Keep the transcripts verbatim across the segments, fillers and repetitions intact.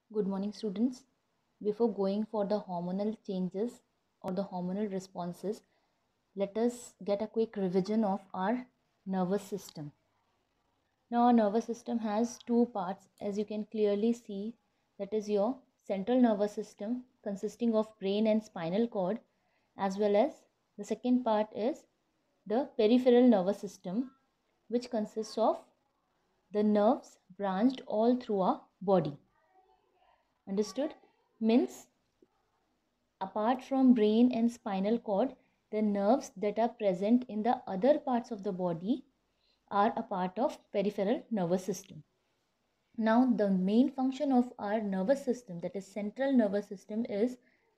Good morning, students. Before going for the hormonal changes or the hormonal responses, let us get a quick revision of our nervous system. Now, our nervous system has two parts, as you can clearly see. That is your central nervous system, consisting of brain and spinal cord, as well as the second part is the peripheral nervous system, which consists of the nerves branched all through our body. Understood? Means apart from brain and spinal cord, the nerves that are present in the other parts of the body are a part of peripheral nervous system. Now, the main function of our nervous system, that is central nervous system, is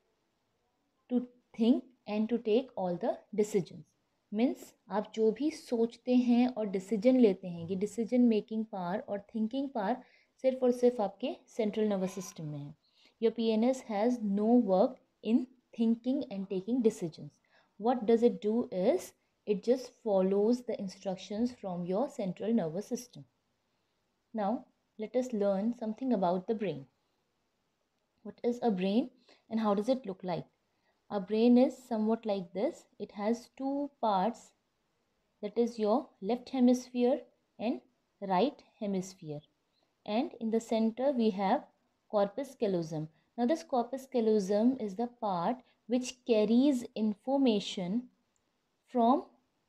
to think and to take all the decisions. Means आप जो भी सोचते हैं और decision लेते हैं, ये decision making power और थिंकिंग पावर सिर्फ और सिर्फ आपके सेंट्रल नर्वस सिस्टम में है. Your P N S has no work in thinking and taking decisions. What does it do is it just follows the instructions from your central nervous system. Now let us learn something about the brain. What is a brain and how does it look like? A brain is somewhat like this. It has two parts, that is your left hemisphere and right hemisphere, and in the center we have corpus callosum. Now this corpus callosum is the part which carries information from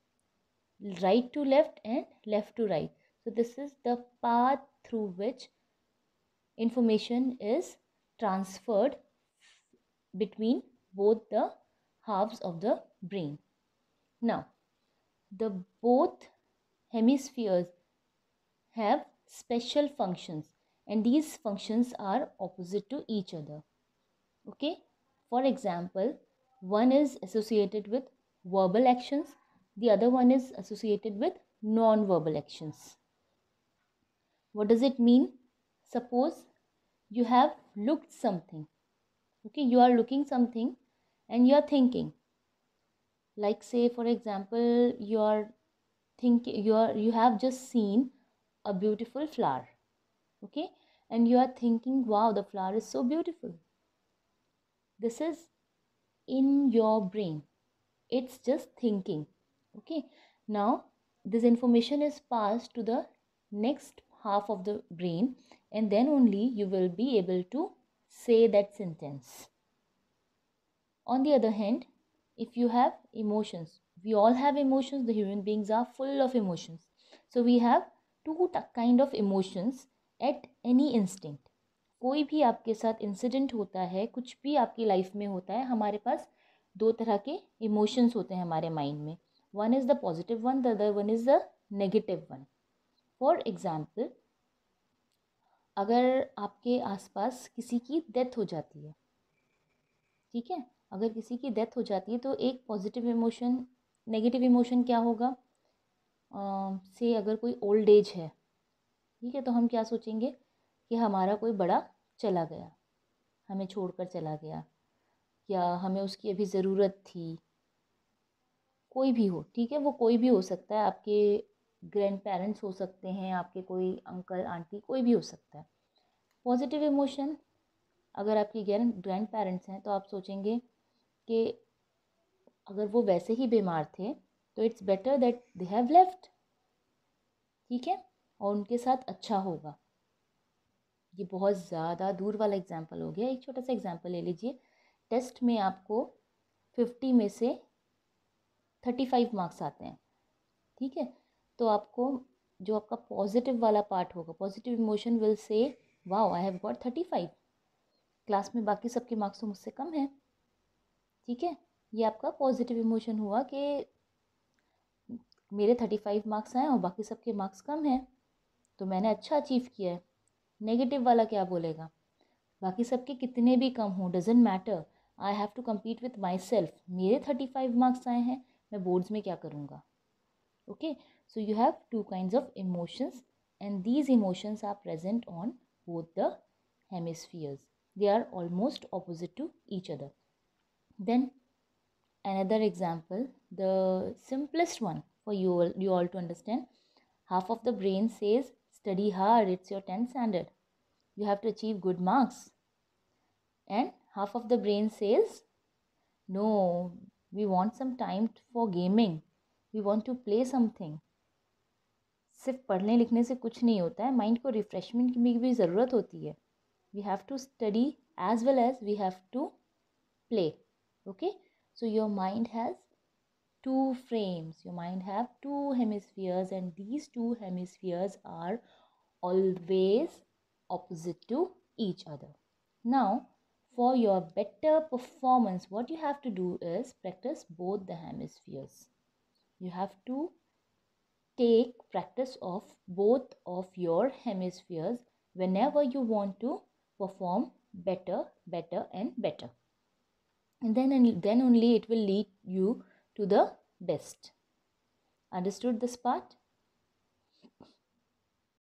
right to left and left to right. So this is the path through which information is transferred between both the halves of the brain. Now the both hemispheres have special functions, and these functions are opposite to each other. Okay, for example, one is associated with verbal actions, the other one is associated with non-verbal actions. What does it mean? Suppose you have looked something. Okay, you are looking something and you are thinking, like say for example, you are thinking you are you have just seen a beautiful flower. Okay, and you are thinking, wow, the flower is so beautiful. This is in your brain, it's just thinking. Okay, now this information is passed to the next half of the brain, and then only you will be able to say that sentence. On the other hand, if you have emotions, we all have emotions, the human beings are full of emotions. So we have two kind of emotions at any instant. कोई भी आपके साथ incident होता है, कुछ भी आपकी life में होता है, हमारे पास दो तरह के इमोशंस होते हैं हमारे माइंड में. One is the positive one, the other one is the negative one. For example, अगर आपके आसपास किसी की डेथ हो जाती है, ठीक है, अगर किसी की डेथ हो जाती है तो एक पॉजिटिव इमोशन, नेगेटिव इमोशन क्या होगा? से अगर कोई ओल्ड एज है, ठीक है, तो हम क्या सोचेंगे कि हमारा कोई बड़ा चला गया, हमें छोड़कर चला गया, या हमें उसकी अभी ज़रूरत थी. कोई भी हो, ठीक है, वो कोई भी हो सकता है, आपके ग्रैंड पेरेंट्स हो सकते हैं, आपके कोई अंकल आंटी, कोई भी हो सकता है. पॉजिटिव इमोशन, अगर आपके ग्रैंड ग्रैंड पेरेंट्स हैं तो आप सोचेंगे कि अगर वो वैसे ही बीमार थे तो it's better that they have left, ठीक है, और उनके साथ अच्छा होगा. ये बहुत ज़्यादा दूर वाला एग्जाम्पल हो गया. एक छोटा सा एग्जाम्पल ले लीजिए. टेस्ट में आपको फिफ्टी में से थर्टी फाइव मार्क्स आते हैं, ठीक है, तो आपको जो आपका पॉजिटिव वाला पार्ट होगा, positive emotion will say wow I have got thirty five, class में बाकी सबके मार्क्स तो मुझसे कम है. ठीक है, ये आपका पॉजिटिव इमोशन हुआ कि मेरे थर्टी फाइव मार्क्स आए और बाकी सबके मार्क्स कम हैं, तो मैंने अच्छा अचीव किया है. नेगेटिव वाला क्या बोलेगा? बाकी सबके कितने भी कम हों, doesn't matter, I have to compete with myself. मेरे थर्टी फाइव मार्क्स आए हैं, मैं बोर्ड्स में क्या करूँगा? Okay, so you have two kinds of emotions, and these emotions are present on both the hemispheres. They are almost opposite to each other. Then another example, the simplest one for you all, you all to understand. Half of the brain says study hard, it's your tenth standard, you have to achieve good marks. and half of the brain says, no, we want some time for gaming, we want to play something. सिर्फ पढ़ने लिखने से कुछ नहीं होता है, mind को refreshment की भी ज़रूरत होती है. We have to study as well as we have to play. Okay, so your mind has two frames, your mind have two hemispheres, and these two hemispheres are always opposite to each other. Now for your better performance, what you have to do is practice both the hemispheres. You have to take practice of both of your hemispheres whenever you want to perform better, better and better. And then, and then only it will lead you to the best. Understood this part?